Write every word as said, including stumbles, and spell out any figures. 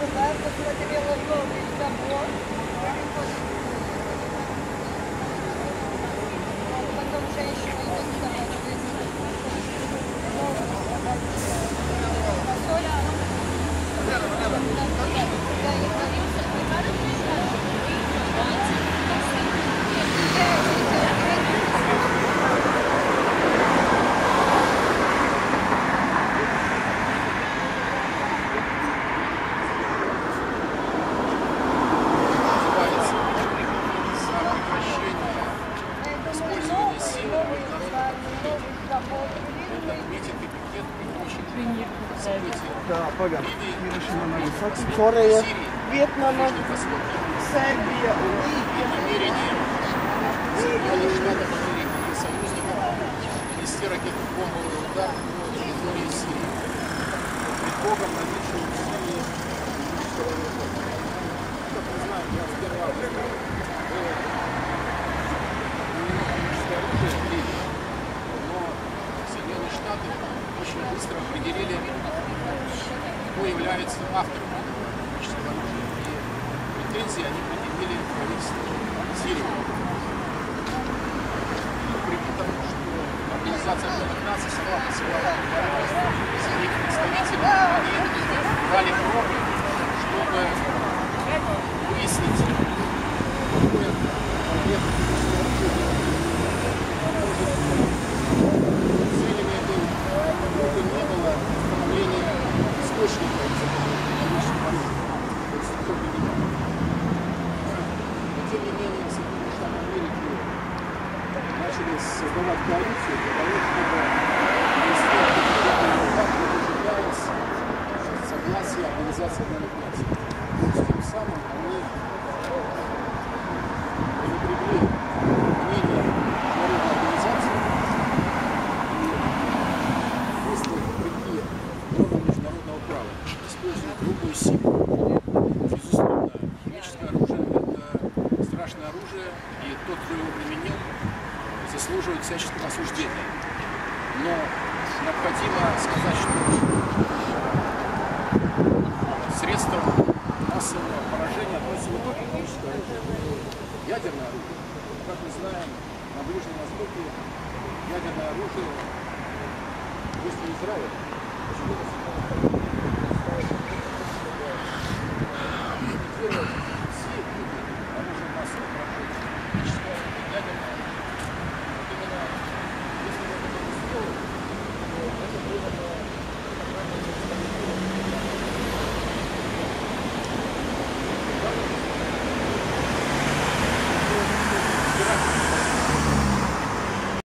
туда, посмотрела новый забор. Потом женщина идет сама. Да, погано. Корея, Вьетнам, Сербия, намерение Соединенных Штатов Америки и союзников нанести ракетно-бомбовый удар по территории Сирии. Предлогом наличия в Сирии как мы знаем, я сперва было но Соединенные Штаты очень быстро определили, кто является автором химического оружия. И претензии они предъявили правительству Сирии. При тому, что Организация Объединенных Наций сама посылала своих представителей, они дали пробы, чтобы выяснить, какой объект целями этой группы не было установление источника химического оружия. То есть кто принимал. Но тем не менее, Соединенные Штаты Америки начали создавать коалицию для того, чтобы ввести согласие Организации Объединенных Наций. Тем самым они предупредили мнение Международной организации и выставили вопреки нормам международного права, используя грубую силу. Безусловно, химическое оружие – это страшное оружие, и тот, кто его применил, заслуживает всяческого осуждения. Но необходимо сказать, что средством массового поражения относится не только химическое оружие, но и ядерное оружие. Как мы знаем, на Ближнем Востоке ядерное оружие есть у Израиля. Почему-то